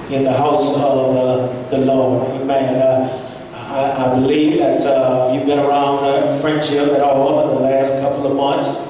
in the house of the Lord. Amen. I believe that if you've been around Friendship at all in the last couple of months,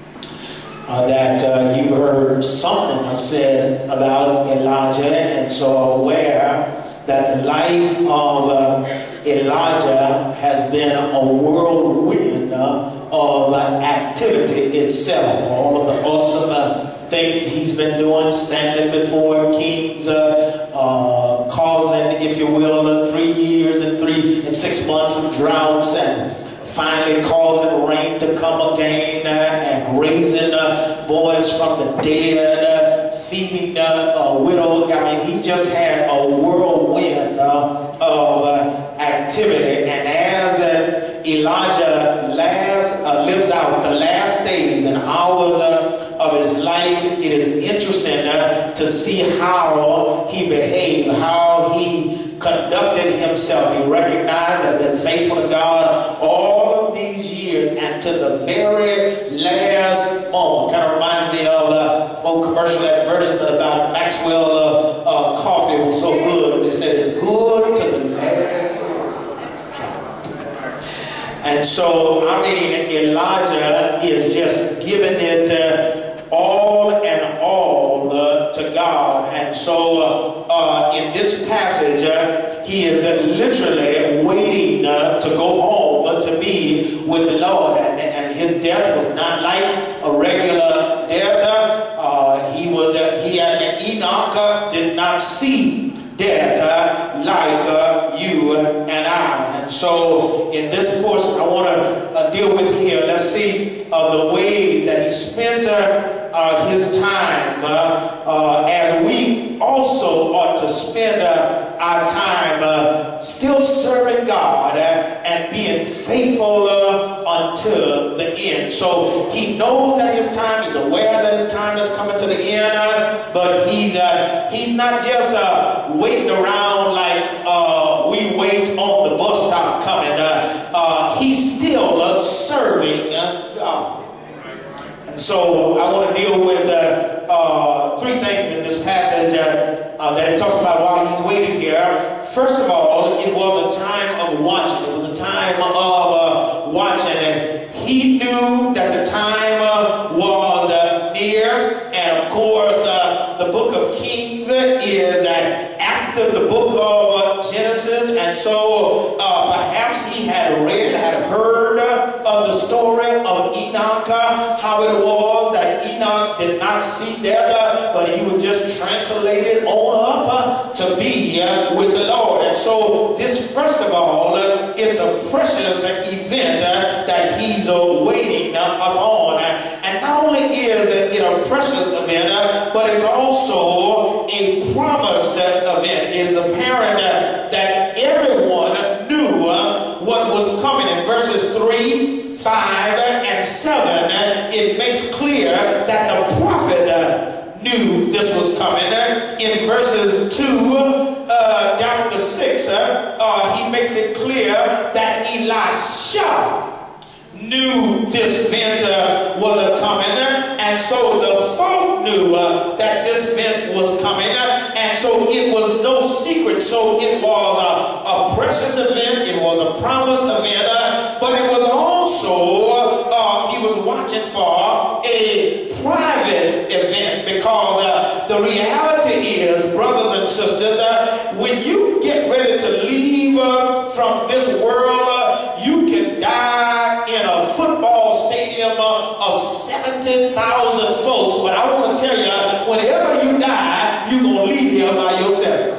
that you heard something I've said about Elijah, and so aware that the life of Elijah has been a whirlwind of activity itself. All of the awesome things he's been doing, standing before kings, causing, if you will, 3 years and 6 months of droughts, and finally causing rain to come again, and raising boys from the dead, feeding widows. I mean, he just had a whirlwind of activity. And as Elijah lives out the last days and hours of his life, it is interesting to see how he behaved, how he conducted himself. He recognized that been faithful to God all of these years, and to the very last moment. Kind of remind me of a old commercial advertisement about Maxwell coffee. It was so good. They said it's good to the last. And so, I mean, Elijah is just giving it all and all to God. And so in this passage, he is literally waiting to go home to be with the Lord. And his death was not like a regular death. He and Enoch did not see death like you and I. And so in this portion I want to deal with here. Let's see the ways that he spent his time, as we also ought to spend our time still serving God and being faithful until the end. So he knows that his time, he's aware that his time is coming to the end, but he's not just waiting around like we wait on the bus stop coming. He's still serving God. And so I want to deal with 3 things in this passage that it talks about while he's waiting here. First of all, it was a time of watching. It was a time of watching. And he knew that the time was near. And of course, the book of Kings is after the book of Genesis. And so perhaps he had heard of the story of Enoch, how it was that Enoch did not see death, but he was just translated on up to be with the Lord. And so this, first of all, it's a precious event that he's waiting upon. And not only is it a precious event, but it's also a promised event. It's apparent that everyone knew what was coming. In verses 3, 5, and 7, it makes clear that the prophet knew this was coming. In verses 2 down to 6, he makes it clear that Elisha knew this event was coming. And so the folk knew that this event was coming. And so it was no secret. So it was a precious event. It was a promised event. But it was also, he was watching for a private event, because the reality is, brothers and sisters, when you get ready to leave from this world, you can die in a football stadium of 70,000 folks. But I want to tell you, whenever you die, you're going to leave here by yourself.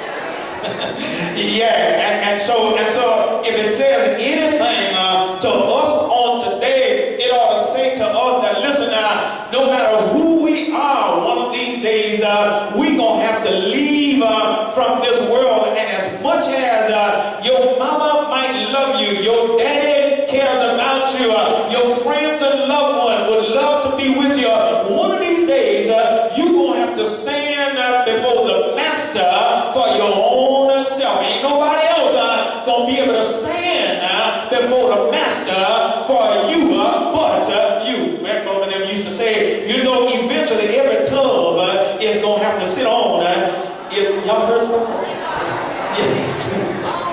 Yeah, and so if it says anything to us on today, it ought to say to us that, listen, no matter who we are, one of these days we're going to have to leave from this world. And as much as your mama might love you, your daddy cares about you, your friends and loved ones would love to be with you, one of these days you're going to have to stand before the master for your own self. Ain't nobody else going to be able to stand before the master for you but you. Grandma and them used to say, you know, eventually every tub is going to have to sit on. Y'all heard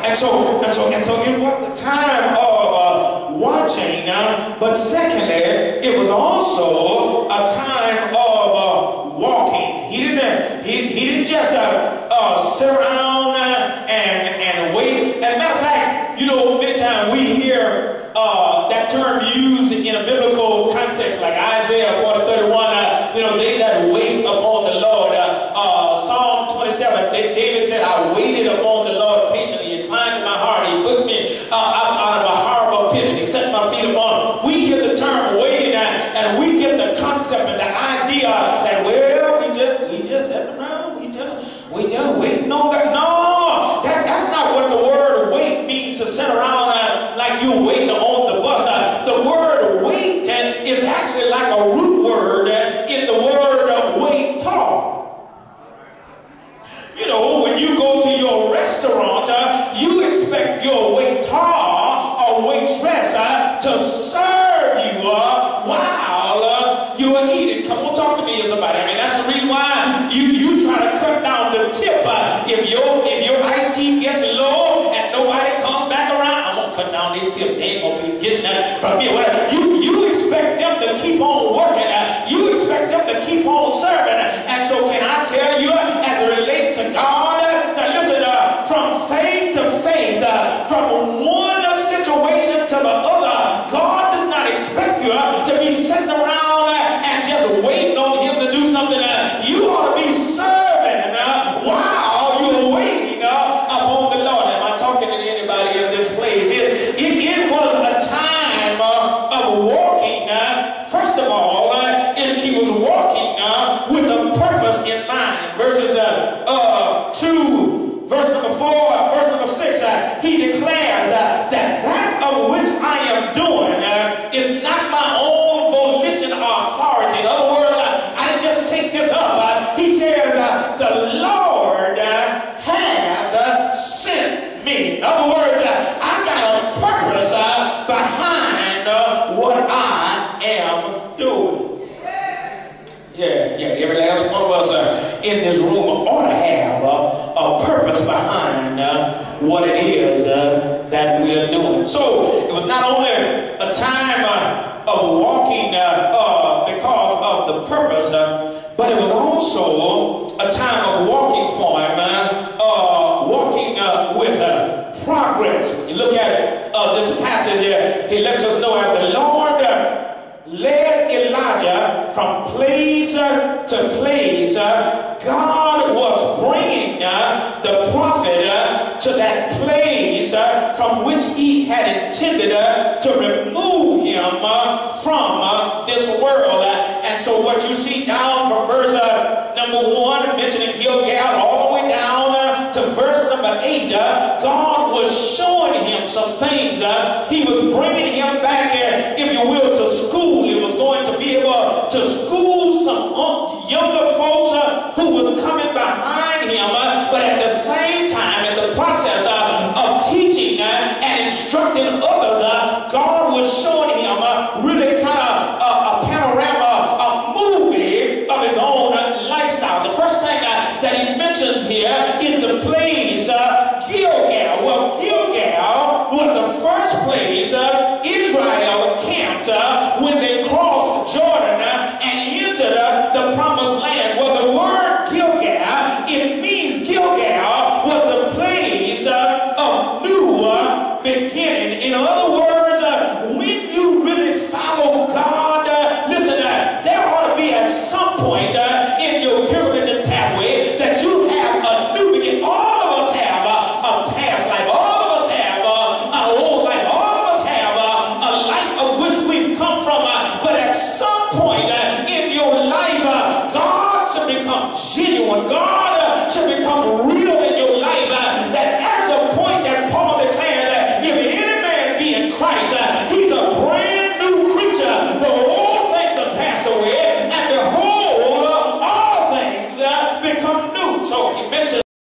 And so it was a time of watching, but secondly, it was also a time of walking. He didn't just sit around and wait. As a matter of fact, you know, many times we hear that term used in a biblical context, like Isaiah 40:31. You know, they that wait upon the Lord. Psalm 27. David said, "I waited upon the Lord patiently. He inclined my heart. He put me out of a horrible pit, and He set my feet upon." We hear the term waiting, and we get the concept and the idea that, well, we just sitting around, we just waiting on God. No, that's not what the word wait means, to sit around like you're waiting on the bus. The word wait is actually like a root word in the word wait tall. You know, when you go to your restaurant, you expect your waiter or waitress to serve you while you are eating. Come on, talk to me, somebody. I mean, that's the reason why you try to cut down the tip. If your iced tea gets low and nobody comes back around, I'm gonna cut down their tip. They ain't gonna be getting that from me. You expect them to keep on working. You expect them to keep on serving. And so, can I tell you, as it relates to God, that listen, from faith to faith, from one situation to the other, God does not expect you to be sitting around and just waiting on Him to do something. You ought to be serving while you're waiting upon the Lord. Am I talking to anybody in this place? It was a time of walking. First of all, He was walking with a purpose in mind. Verses 2, verse number 4, verse number 6, He declares that of which I am doing is not my own volition or authority. In other words, I didn't just take this up. He says, the Lord has sent me. In other words, I got a purpose behind what I am doing. Yeah, every last one of us in this room ought to have a purpose behind what it is that we are doing. So it was not only a time of walking because of the purpose, but it was also a time of walking for Him, walking with progress. When you look at this passage, He lets us know as the Lord led Elijah from place to place, God was bringing the prophet to that place from which He had intended to remove him from this world. And so what you see down from verse number 1, mentioning Gilgal, all the way down to verse number 8, God was showing him some things. He was bringing him back, if you will, to school. He was going to be able to school some younger folks who was coming behind him, but at the same time, in the process of teaching and instructing others, God was showing him really kind of a panorama, a movie of his own lifestyle. The first thing that he mentions here is the place Gilgal. Well, Gilgal was the first place Israel camped when they crossed Jordan and entered the promised land. Well, the word Gilgal, it means Gilgal was the place of new beginning. In other words, when you really follow God, listen, there ought to be at some point in your pilgrimage and pathway that you have a new beginning. All of us have a past life. All of us have an old life. All of us have a life of which we've come from. But at some point in your life, God should become genuine. God